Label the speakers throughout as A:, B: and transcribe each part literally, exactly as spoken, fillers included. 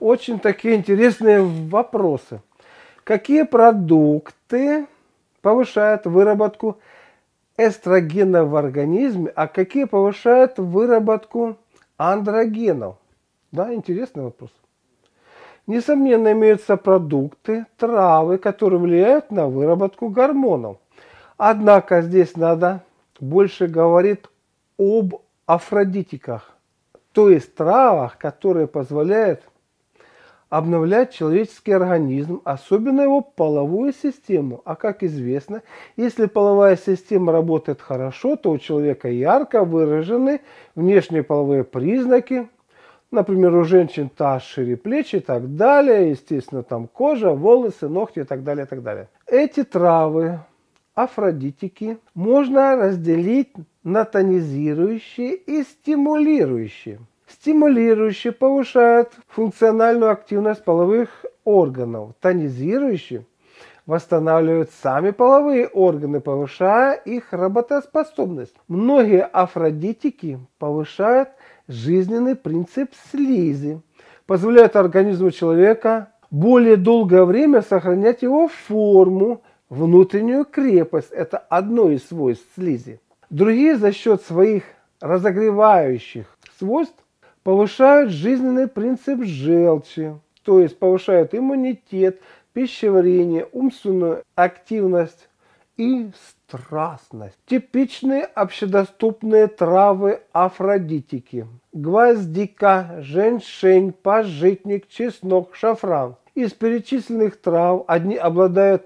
A: очень такие интересные вопросы. Какие продукты повышают выработку эстрогена в организме, а какие повышают выработку андрогенов? Да, интересный вопрос. Несомненно, имеются продукты, травы, которые влияют на выработку гормонов. Однако здесь надо больше говорить об афродитиках, то есть травах, которые позволяют обновлять человеческий организм, особенно его половую систему. А как известно, если половая система работает хорошо, то у человека ярко выражены внешние половые признаки. Например, у женщин таз, шире плечи и так далее. Естественно, там кожа, волосы, ногти и так далее, и так далее. Эти травы, афродитики, можно разделить на тонизирующие и стимулирующие. Стимулирующие повышают функциональную активность половых органов. Тонизирующие восстанавливают сами половые органы, повышая их работоспособность. Многие афродитики повышают жизненный принцип слизи, позволяют организму человека более долгое время сохранять его форму, внутреннюю крепость. Это одно из свойств слизи. Другие за счет своих разогревающих свойств повышают жизненный принцип желчи, то есть повышают иммунитет, пищеварение, умственную активность и страстность. Типичные общедоступные травы афродитики: гвоздика, женьшень, пажитник, чеснок, шафран. Из перечисленных трав одни обладают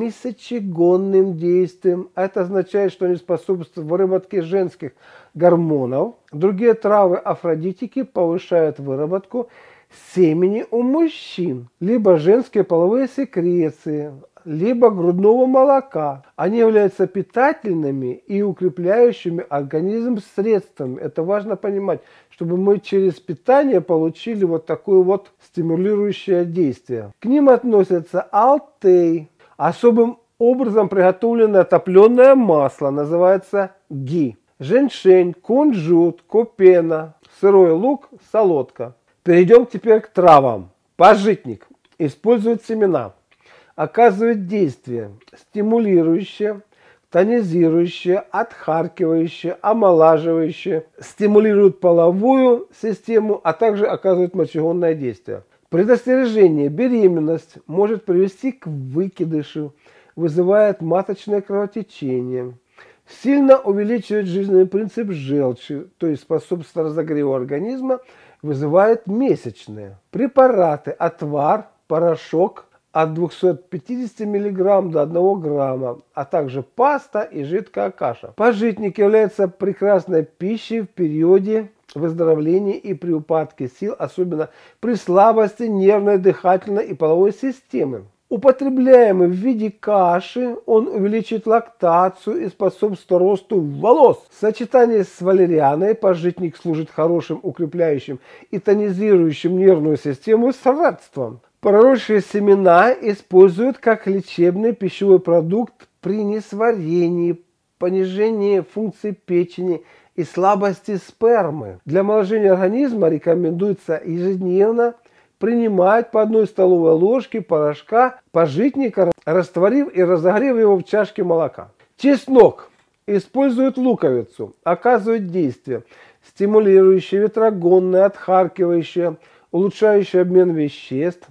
A: месочегонным действием. Это означает, что они способствуют выработке женских гормонов. Другие травы афродитики повышают выработку семени у мужчин, либо женские половые секреции, либо грудного молока. Они являются питательными и укрепляющими организм средствами. Это важно понимать, чтобы мы через питание получили вот такое вот стимулирующее действие. К ним относятся алтей, особым образом приготовленное топленое масло, называется ги, женьшень, кунжут, копена, сырой лук, солодка. Перейдем теперь к травам. Пажитник использует семена, оказывает действие стимулирующее, тонизирующее, отхаркивающее, омолаживающее, стимулирует половую систему, а также оказывает мочегонное действие. Предостережение: беременность может привести к выкидышу, вызывает маточное кровотечение, сильно увеличивает жизненный принцип желчи, то есть способствует разогреву организма, вызывает месячные. Препараты: отвар, порошок от двухсот пятидесяти миллиграмм до одного грамма, а также паста и жидкая каша. Пажитник является прекрасной пищей в периоде выздоровления и при упадке сил, особенно при слабости нервной, дыхательной и половой системы. Употребляемый в виде каши, он увеличит лактацию и способствует росту волос. В сочетании с валерианой пажитник служит хорошим укрепляющим и тонизирующим нервную систему средством. Проросшие семена используют как лечебный пищевой продукт при несварении, понижении функций печени и слабости спермы. Для омоложения организма рекомендуется ежедневно принимать по одной столовой ложке порошка пажитника, растворив и разогрев его в чашке молока. Чеснок использует луковицу, оказывает действие стимулирующее, ветрогонное, отхаркивающее, улучшающее обмен веществ,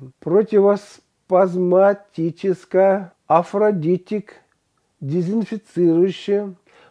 A: противоспазматическое, афродитик, дезинфицирующее,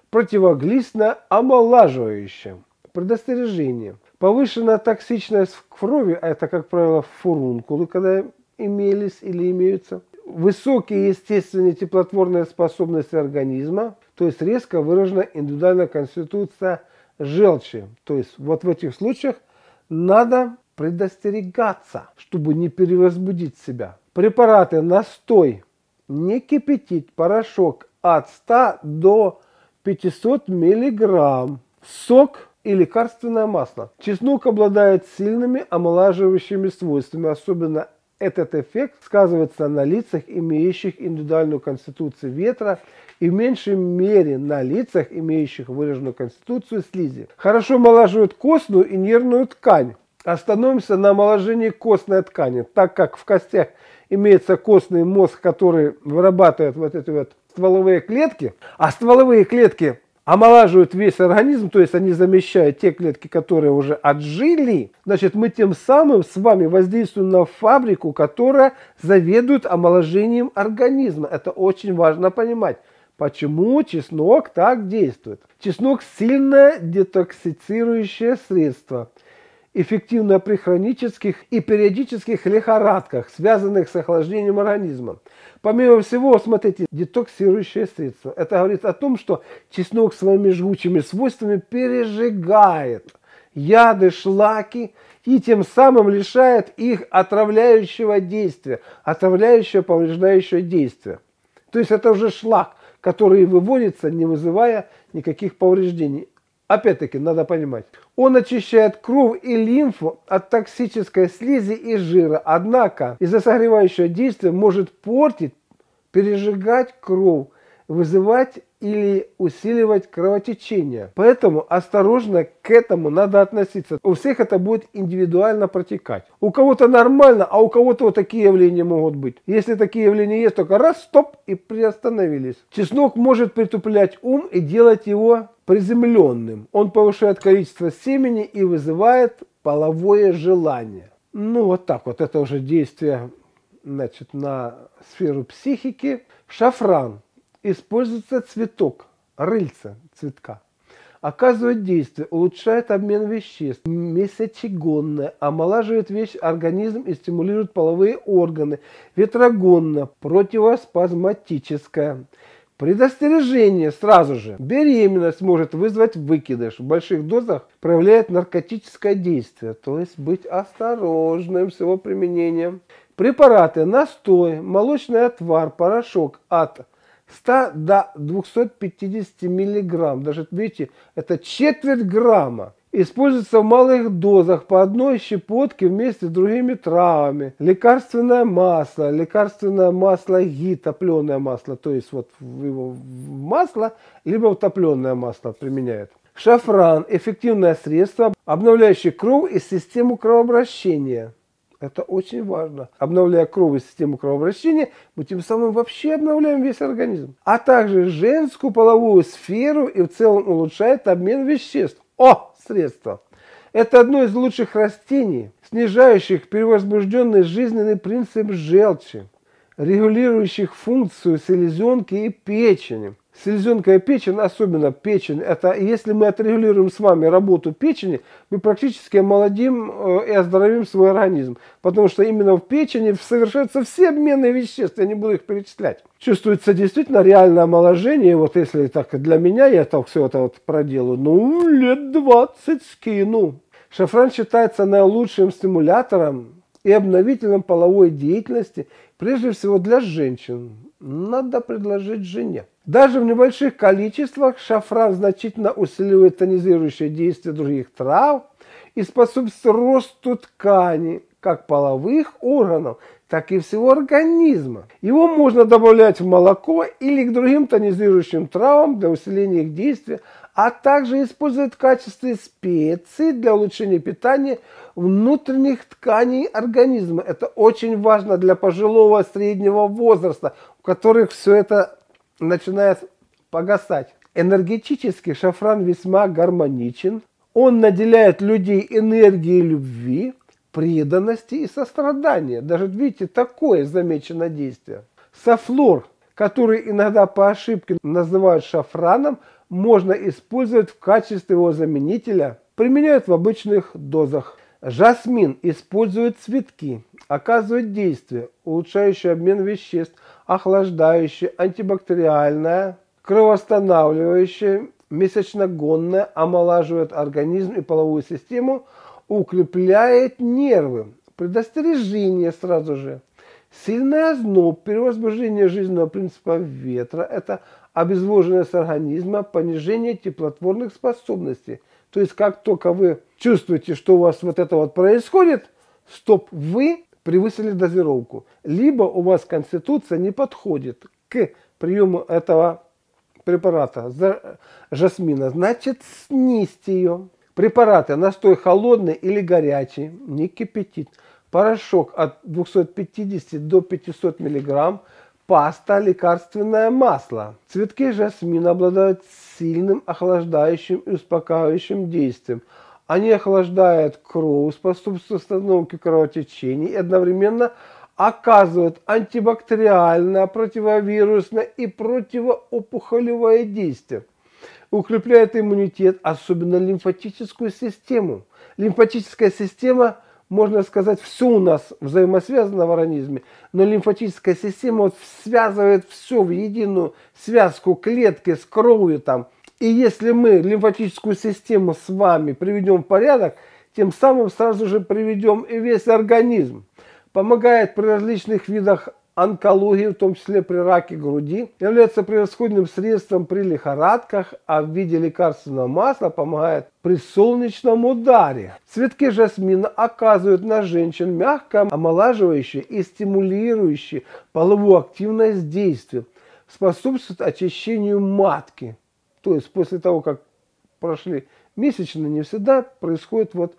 A: противоглистно-омолаживающее. Предостережение: повышенная токсичность в крови, а это, как правило, фурункулы, когда имелись или имеются, высокие естественные теплотворные способности организма, то есть резко выражена индивидуальная конституция желчи. То есть вот в этих случаях надо предостерегаться, чтобы не перевозбудить себя. Препараты: настой, не кипятить, порошок от ста до пятисот миллиграмм, сок и лекарственное масло. Чеснок обладает сильными омолаживающими свойствами. Особенно этот эффект сказывается на лицах, имеющих индивидуальную конституцию ветра, и в меньшей мере на лицах, имеющих выраженную конституцию слизи. Хорошо омолаживает костную и нервную ткань. остановимся на омоложении костной ткани, так как в костях имеется костный мозг, который вырабатывает вот эти вот стволовые клетки, а стволовые клетки омолаживают весь организм, то есть они замещают те клетки, которые уже отжили, значит, мы тем самым с вами воздействуем на фабрику, которая заведует омоложением организма. Это очень важно понимать. Почему чеснок так действует? Чеснок – сильное детоксицирующее средство, эффективно при хронических и периодических лихорадках, связанных с охлаждением организма. Помимо всего, смотрите, детоксирующее средство. Это говорит о том, что чеснок своими жгучими свойствами пережигает яды, шлаки и тем самым лишает их отравляющего действия, отравляющего, повреждающего действия. То есть это уже шлак, который выводится, не вызывая никаких повреждений. Опять-таки, надо понимать, он очищает кровь и лимфу от токсической слизи и жира, однако из-за согревающего действия может портить, пережигать кровь, вызывать или усиливать кровотечение. Поэтому осторожно к этому надо относиться. У всех это будет индивидуально протекать. У кого-то нормально, а у кого-то вот такие явления могут быть. Если такие явления есть, только раз, стоп, и приостановились. Чеснок может притуплять ум и делать его приземленным. Он повышает количество семени и вызывает половое желание. Ну вот так вот, это уже действие, значит, на сферу психики. Шафран. Используется цветок, рыльца цветка. Оказывает действие, улучшает обмен веществ, месячегонное, омолаживает весь организм и стимулирует половые органы, ветрогонно, противоспазматическое. Предостережение сразу же. Беременность может вызвать выкидыш. В больших дозах проявляет наркотическое действие. То есть быть осторожным с его применением. Препараты, настой, молочный отвар, порошок от ста до двухсот пятидесяти миллиграмм. Даже, видите, это четверть грамма. Используется в малых дозах по одной щепотке вместе с другими травами. Лекарственное масло, лекарственное масло ги, топленое масло, то есть вот его в масло, либо в топленое масло применяют. Шафран – эффективное средство, обновляющее кровь и систему кровообращения. Это очень важно. Обновляя кровь и систему кровообращения, мы тем самым вообще обновляем весь организм. А также женскую половую сферу и в целом улучшает обмен веществ. О, средство! Это одно из лучших растений, снижающих перевозбужденный жизненный принцип желчи, регулирующих функцию селезенки и печени. Селезенка и печень, особенно печень, это если мы отрегулируем с вами работу печени, мы практически омолодим и оздоровим свой организм. Потому что именно в печени совершаются все обменные вещества, я не буду их перечислять. Чувствуется действительно реальное омоложение. Вот если так для меня, я так все это вот проделаю, ну, лет двадцать скину. Шафран считается наилучшим стимулятором и обновителем половой деятельности, прежде всего для женщин. Надо предложить жене. Даже в небольших количествах шафран значительно усиливает тонизирующее действие других трав и способствует росту тканей, как половых органов, так и всего организма. Его можно добавлять в молоко или к другим тонизирующим травам для усиления их действия, а также использовать в качестве специи для улучшения питания внутренних тканей организма. Это очень важно для пожилого среднего возраста, у которых все это начинает погасать. Энергетически шафран весьма гармоничен. Он наделяет людей энергией любви, преданности и сострадания. Даже, видите, такое замечено действие. Софлор, который иногда по ошибке называют шафраном, можно использовать в качестве его заменителя. Применяют в обычных дозах. Жасмин использует цветки, оказывает действие, улучшающее обмен веществ, охлаждающее, антибактериальное, кровоостанавливающее, месячногонное, омолаживает организм и половую систему, укрепляет нервы. Предостережение сразу же. Сильный озноб, перевозбуждение жизненного принципа ветра – это обезвоженность организма, понижение теплотворных способностей. То есть, как только вы чувствуете, что у вас вот это вот происходит, стоп, вы превысили дозировку. Либо у вас конституция не подходит к приему этого препарата жасмина, значит, снизьте ее. Препараты: настой холодный или горячий, не кипятить. Порошок от двухсот пятидесяти до пятисот миллиграмм. Паста, лекарственное масло. Цветки жасмина обладают сильным охлаждающим и успокаивающим действием. Они охлаждают кровь, способствуют остановке кровотечений и одновременно оказывают антибактериальное, противовирусное и противоопухолевое действие. Укрепляет иммунитет, особенно лимфатическую систему. Лимфатическая система, можно сказать, все у нас взаимосвязано в организме, но лимфатическая система вот связывает все в единую связку клетки с кровью там. И если мы лимфатическую систему с вами приведем в порядок, тем самым сразу же приведем и весь организм. Помогает при различных видах онкологии, в том числе при раке груди, является превосходным средством при лихорадках, а в виде лекарственного масла помогает при солнечном ударе. Цветки жасмина оказывают на женщин мягкое, омолаживающее и стимулирующее половую активность действие, способствует очищению матки. То есть после того, как прошли месячные, не всегда происходит вот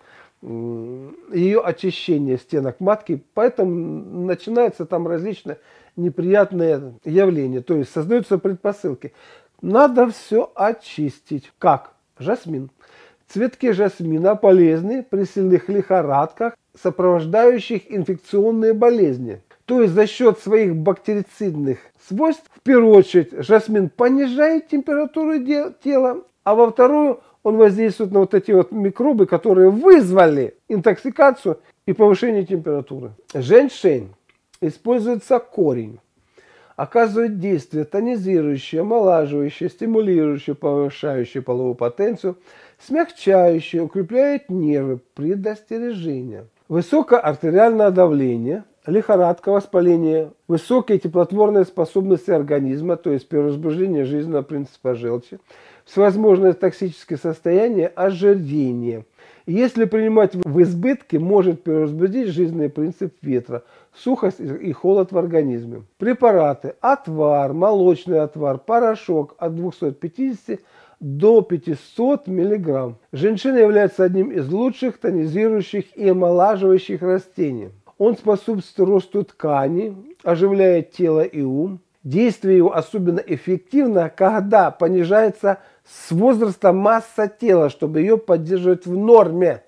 A: ее очищение стенок матки, поэтому начинаются там различные неприятные явления, то есть создаются предпосылки. Надо все очистить. Как? Жасмин. Цветки жасмина полезны при сильных лихорадках, сопровождающих инфекционные болезни. То есть за счет своих бактерицидных свойств, в первую очередь, жасмин понижает температуру тела, а во вторую он воздействует на вот эти вот микробы, которые вызвали интоксикацию и повышение температуры. Женьшень. Используется корень. Оказывает действие тонизирующее, омолаживающее, стимулирующее, повышающее половую потенцию, смягчающее, укрепляет нервы, предостережение. Высокое артериальное давление, лихорадка, воспаление, высокие теплотворные способности организма, то есть перевозбуждение жизненного принципа желчи, всевозможное токсическое состояние, ожирение. Если принимать в избытке, может перевозбудить жизненный принцип ветра, сухость и холод в организме. Препараты: отвар, молочный отвар, порошок от двухсот пятидесяти до пятисот миллиграмм. Женьшень является одним из лучших тонизирующих и омолаживающих растений. Он способствует росту тканей, оживляет тело и ум. Действие его особенно эффективно, когда понижается с возрастом масса тела, чтобы ее поддерживать в норме.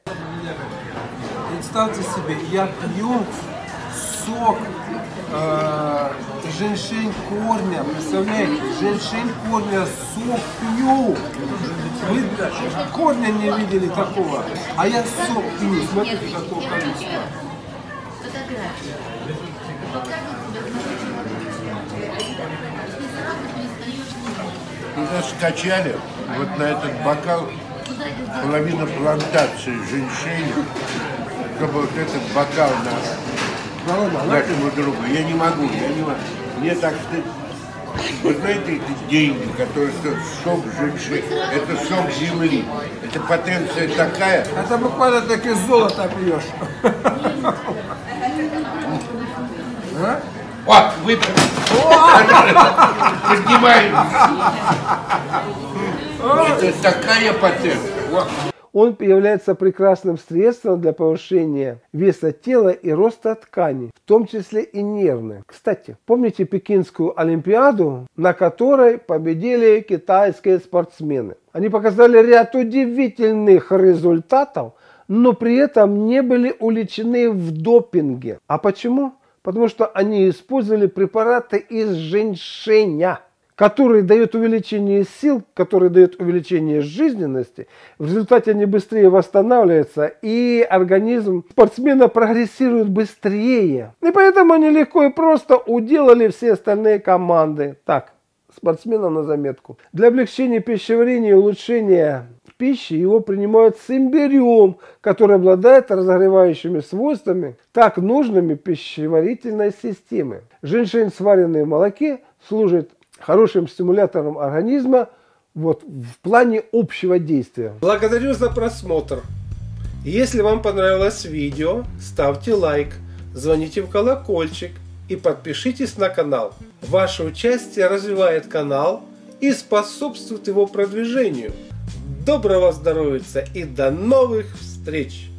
B: Представьте себе, я пью сок э, женьшень корня, представляете, женьшень корня, сок пью. Вы корня не видели такого, а я сок пью, смотрите, какого количества.
C: Мы нас скачали вот на этот бокал половина плантации женьшень, чтобы вот этот бокал на нашему другу. Я не могу, я не могу. Мне так стыдно. Вы знаете, эти деньги, которые стоят сок женьшень, это сок земли. Это потенция такая.
B: Это буквально так из золота пьешь.
C: А? О, вы поднимаем. Это такая потенция.
A: Он является прекрасным средством для повышения веса тела и роста тканей, в том числе и нервных. Кстати, помните Пекинскую Олимпиаду, на которой победили китайские спортсмены? Они показали ряд удивительных результатов, но при этом не были уличены в допинге. А почему? Потому что они использовали препараты из женьшеня, которые дают увеличение сил, которые дают увеличение жизненности. В результате они быстрее восстанавливаются, и организм спортсмена прогрессирует быстрее. И поэтому они легко и просто уделали все остальные команды. Так, спортсменам на заметку. Для облегчения пищеварения и улучшения пищи его принимают с имбирем, который обладает разогревающими свойствами, так нужными пищеварительной системе. Женьшень, сваренный в молоке, служит хорошим стимулятором организма вот, в плане общего действия.
B: Благодарю за просмотр. Если вам понравилось видео, ставьте лайк, звоните в колокольчик и подпишитесь на канал. Ваше участие развивает канал и способствует его продвижению.
A: доброго здоровья и до новых встреч!